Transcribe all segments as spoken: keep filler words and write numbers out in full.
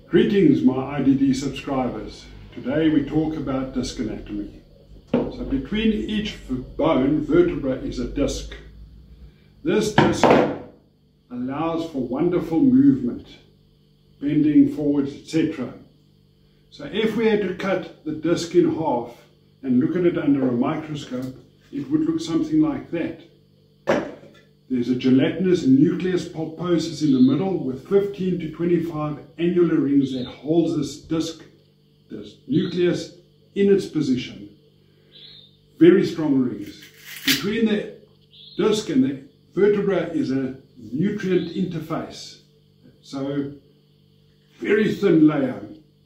Greetings, my I D D subscribers. Today we talk about disc anatomy. So between each bone vertebra is a disc. This disc allows for wonderful movement, bending forwards, et cetera. So if we had to cut the disc in half and look at it under a microscope, it would look something like that. There's a gelatinous nucleus pulposus in the middle with fifteen to twenty-five annular rings that holds this disc, this nucleus, in its position. Very strong rings. Between the disc and the vertebra is a nutrient interface. So, very thin layer.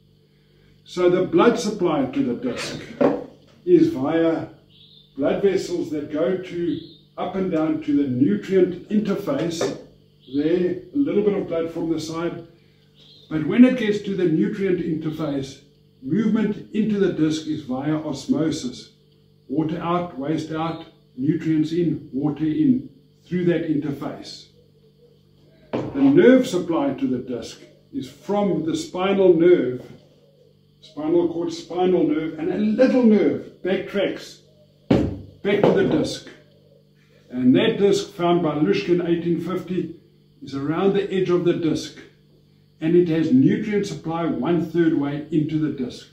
So the blood supply to the disc is via blood vessels that go to up and down to the nutrient interface. There, a little bit of blood from the side. But when it gets to the nutrient interface, movement into the disc is via osmosis. Water out, waste out, nutrients in, water in, through that interface. The nerve supply to the disc is from the spinal nerve, spinal cord, spinal nerve, and a little nerve backtracks back to the disc. And that disc, found by Luschke in eighteen fifty, is around the edge of the disc. And it has nutrient supply one-third way into the disc.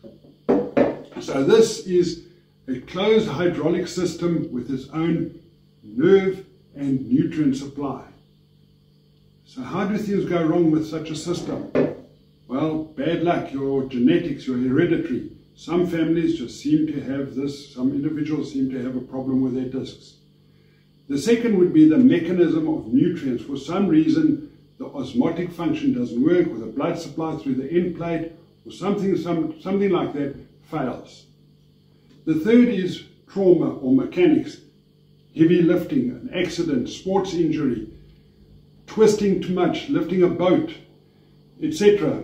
So this is a closed hydraulic system with its own nerve and nutrient supply. So how do things go wrong with such a system? Well, bad luck, your genetics, your hereditary. Some families just seem to have this, some individuals seem to have a problem with their discs. The second would be the mechanism of nutrients. For some reason, the osmotic function doesn't work, or the blood supply through the end plate, or something, some, something like that fails. The third is trauma or mechanics, heavy lifting, an accident, sports injury, twisting too much, lifting a boat, et cetera.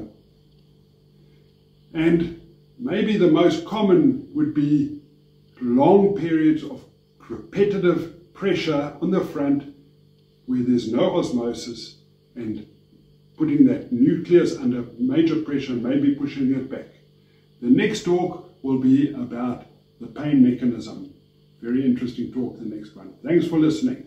And maybe the most common would be long periods of repetitive pressure on the front where there's no osmosis and putting that nucleus under major pressure, maybe pushing it back. The next talk will be about the pain mechanism. Very interesting talk, the next one. Thanks for listening.